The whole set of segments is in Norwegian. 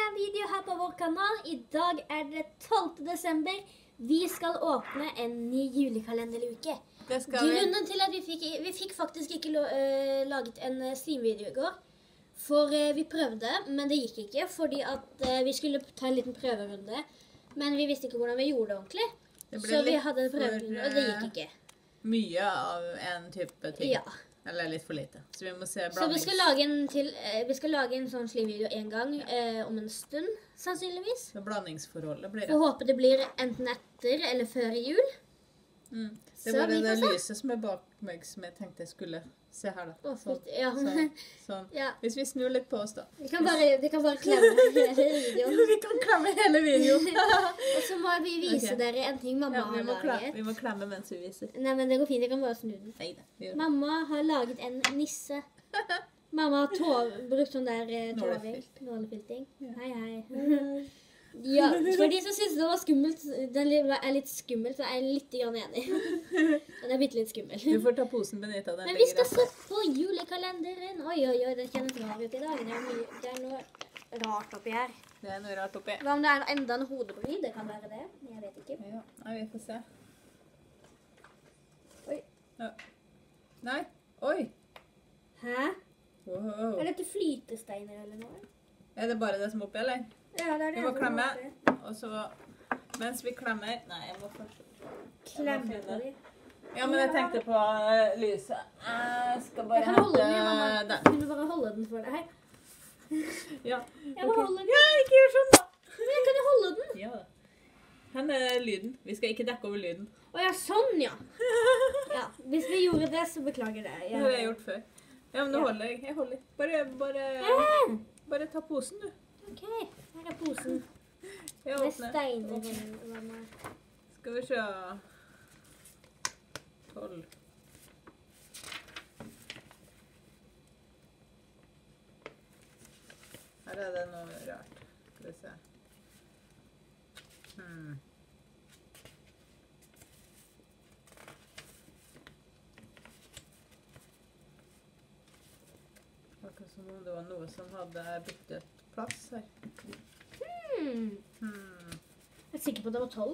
en video her på vår kanal. I dag er det 12. desember. Vi skal åpne en ny julekalender-uke. Grunnen til at vi fikk faktisk ikke laget en streamvideo i går. For vi prøvde, men det gikk ikke, fordi at vi skulle ta en liten prøverunde. Men vi visste ikke hvordan vi gjorde det ordentlig. Så vi hadde en prøverunde, og det gikk ikke. Mye av en type ting. Ja. Eller litt for lite. Så vi må se blandings... Så vi skal lage en sånn slimvideo en gang om en stund, sannsynligvis. Så blandingsforholdet blir det. For håper det blir enten etter eller før jul. Det var det lyset som er bak meg som jeg tenkte jeg skulle se her da. Sånn. Ja. Hvis vi snur litt på oss da. Vi kan bare klemme hele videoen. Vi kan klemme hele videoen. Og så må vi vise dere en ting mamma har laget. Vi må klemme mens vi viser. Nei, men det går fint, jeg kan bare snu den. Neida. Mamma har laget en nisse. Mamma har brukt sånn der nålefilting. Hei. Ja, for de som synes det var skummelt, den er litt skummelt, så er jeg litt grann enig. Den er bitte litt skummel. Du får ta posen Benita. Men vi skal se på julekalenderen. Oi, den kjennes rar ut i dag. Det er noe rart oppi her. Det er noe rart oppi. Hva om det er enda en hodebry? Det kan være det. Jeg vet ikke. Ja, nei, vi får se. Oi. Ja. Nei, oi. Hæ? Wow. Er dette flytesteiner eller noe? Er det bare det som er oppi, eller? Ja, det er det. Vi må klemme, og så, mens vi klemmer, nei, jeg må først klemme på dem. Ja, men jeg tenkte på lyset. Jeg skal bare hente den. den. Kan du bare holde den for deg? Ja. Jeg må holde den. Ja, ikke gjør sånn da. Men kan du holde den? Ja. Her er lyden. Vi skal ikke dekke over lyden. Åja, sånn ja. Ja, hvis vi gjorde det, så beklager det. Det har jeg gjort før. Ja, men nå holder jeg. Jeg holder. Bare ta posen, du. Ok, her er posen. Med steiner. Skal vi se. 12. Her er det noe rart. Skal vi se. Akkurat som om det var noe som hadde byttet plass her. Jeg er sikker på at det var 12.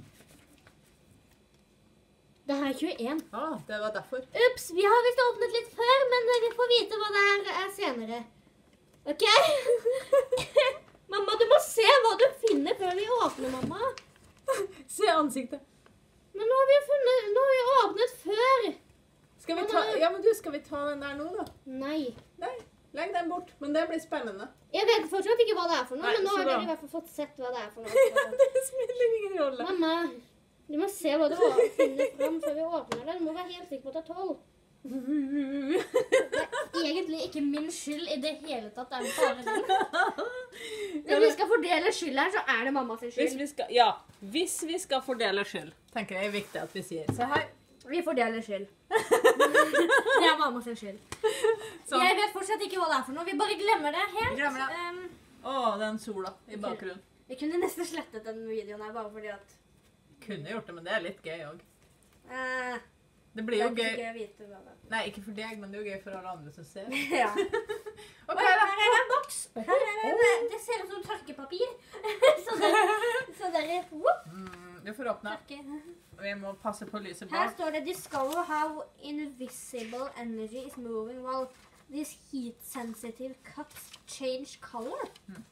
Det her er 21. Det var derfor. Ups, vi har visst åpnet litt før, men vi får vite hva det her er senere. Ok? Mamma, du må se hva du finner før vi åpner, mamma. Se ansiktet. Men nå har vi åpnet før. Skal vi ta, ja, men du, skal vi ta den der nå da? Nei. Nei, legg den bort, men det blir spennende. Jeg vet fortsatt ikke hva det er for noe, men nå har dere i hvert fall fått sett hva det er for noe. Det spiller ingen rolle. Mamma, du må se hva du finner frem før vi åpner det. Du må være helt sikker på at det er 12. Det er egentlig ikke min skyld i det hele tatt, det er bare din. Når vi skal fordele skyld her, så er det mammas skyld. Hvis vi skal fordele skyld, tenker jeg er viktig at vi sier. Se her. Vi fordeler skyld. Det er mammas skyld. Sånn. Jeg vet fortsatt ikke hva det er for noe, vi bare glemmer det helt. Glemmer det. Den sola i bakgrunnen. Vi kunne nesten slettet den videoen her, bare fordi at... Kunne gjort det, men det er litt gøy også. Det blir jo gøy. Det er ikke gøy å vite hva det er. Nei, ikke for deg, men det er jo gøy for alle andre som ser. Ja. Ok, her er det en boks. Det ser ut som tørkepapir. Så dere... Du får åpne. Vi må passe på lyset bak. Her står det Discover how invisible energy is moving while these heat-sensitive cups change color.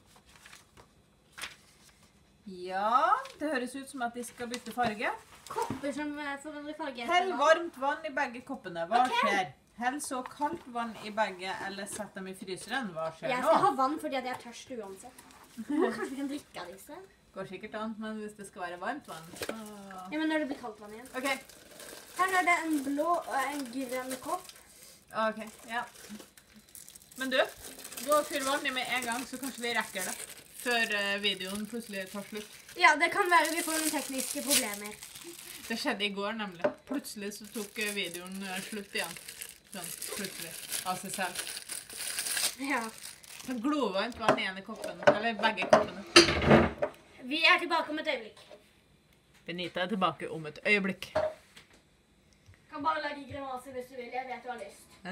Ja, det høres ut som at de skal bytte farge. Kopper som forandrer farge. Hell varmt vann i begge koppene. Hva skjer? Hell så kaldt vann i begge, eller sett dem i fryseren. Hva skjer nå? Jeg skal ha vann fordi jeg er tørst uansett. Kanskje vi kan drikke av disse? Går sikkert an, men hvis det skal være varmt vann, så... Ja, men når det blir kaldt vann igjen. Ok. Her er det en blå og en grønn kopp. Ok, ja. Men du, gå og fyr vann i med en gang, så kanskje vi rekker det. Før videoen plutselig tar slutt. Ja, det kan være vi får noen tekniske problemer. Det skjedde i går nemlig. Plutselig så tok videoen slutt igjen. Sånn, plutselig. Av seg selv. Ja. Så glovarmt vann i ene koppen, eller begge koppene. Vi er tilbake om et øyeblikk. Benita er tilbake om et øyeblikk. Kan bare lage grimaser hvis du vil, jeg vet du har lyst. Det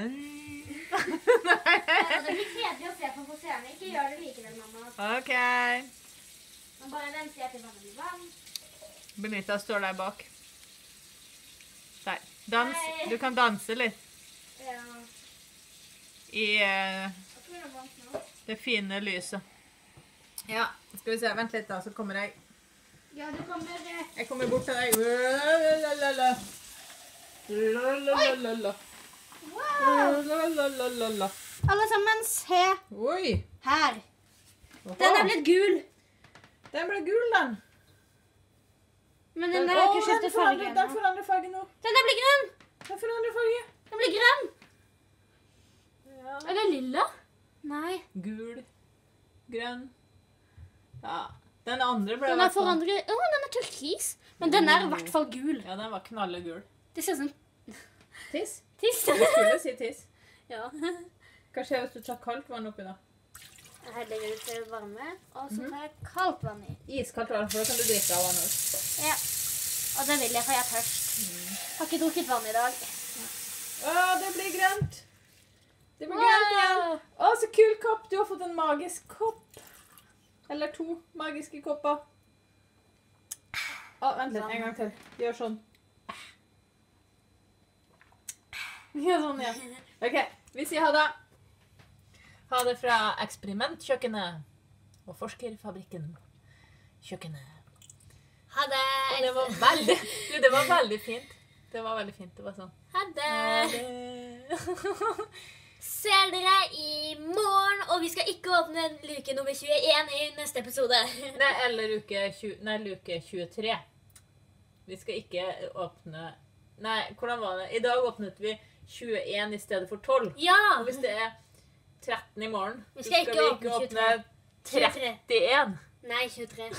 blir kjedelig å se på scenen. Ikke gjør det likevel, mamma. Ok. Nå bare venter jeg til vannet blir varm. Benita står der bak. Der. Dans. Du kan danse litt. Ja. I det fine lyset. Ja, skal vi se. Vent litt da, så kommer jeg. Ja, du kommer... Jeg kommer bort til deg. Wow! Alle sammen, se Oi! her. Den er blitt gul. Den ble gul, den. Men den er ikke skiftet farge. Den forandrer farge nå. Den er blitt grønn. Den forandrer farge. Den blir grønn. Ja. Er det lilla? Nei. Gul. Grønn. Ja. Den andre ble... Den er forandret... den er turkis. Men den er i hvert fall gul. Ja, den var knallegul. Det ser sånn... Tiss? Tiss. Du skulle si tiss. Ja. Hva skjer hvis du tar kaldt vann oppi da? Jeg legger ut til varme, og så tar jeg kaldt vann i. Iskaldt vann, for da kan du drikke av vann også. Ja. Og det vil jeg, for jeg er tørst. Har ikke drukket vann i dag. Det blir grønt. Det blir grønt igjen. Så kul kopp. Du har fått en magisk kopp. Eller 2 magiske kopper. Vent litt, en gang til. Gjør sånn. Ja, sånn, ja. Ok, vi sier ha det. Ha det fra eksperimentkjøkkenet og forskerfabrikken. Kjøkkenet. Ha det. Det var veldig fint. Det var veldig fint. Det var sånn. Ha det. Ser dere i morgen, og vi skal ikke åpne luke nummer 21 i neste episode. Nei, eller luke 23. Vi skal ikke åpne... Nei, hvordan var det? I dag åpnet vi 21 i stedet for 12. Ja! Og hvis det er 13 i morgen, vi så skal skal vi ikke åpne 31. Nei, 23.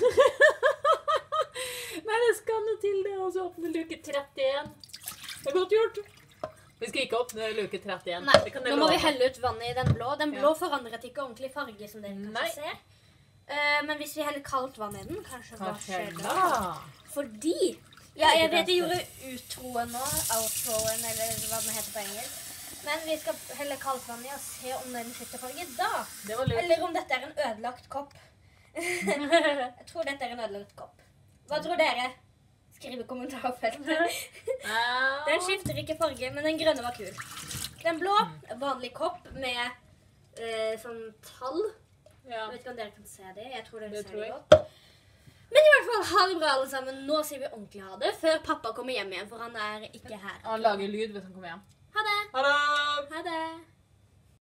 Nei, det skal noe til det, og så åpne luke 31. Det er godt gjort. Vi skal ikke åpne luke 31. Nei, nå må vi helle ut vannet i den blå. Den blå forandret ikke ordentlig farge, som dere kanskje ser. Men hvis vi heller kaldt vann i den, kanskje hva skjer da? Fordi... Ja, jeg vet jeg gjorde utroen nå, outroen, eller hva den heter på engelsk. Men vi skal helle kaldt vann i og se om den skifter farge da. Det var lurt. Eller om dette er en ødelagt kopp. Jeg tror dette er en ødelagt kopp. Hva tror dere? Skriv i kommentarfeltet. Den skifter ikke farge, men den grønne var kul. Den blå, vanlig kopp med sånn tall. Jeg vet ikke om dere kan se det. Jeg tror dere ser det godt. Men i hvert fall, ha det bra alle sammen. Nå sier vi ordentlig ha det, før pappa kommer hjem igjen, for han er ikke her. Han lager lyd hvis han kommer hjem. Ha det! Ha det! Ha det!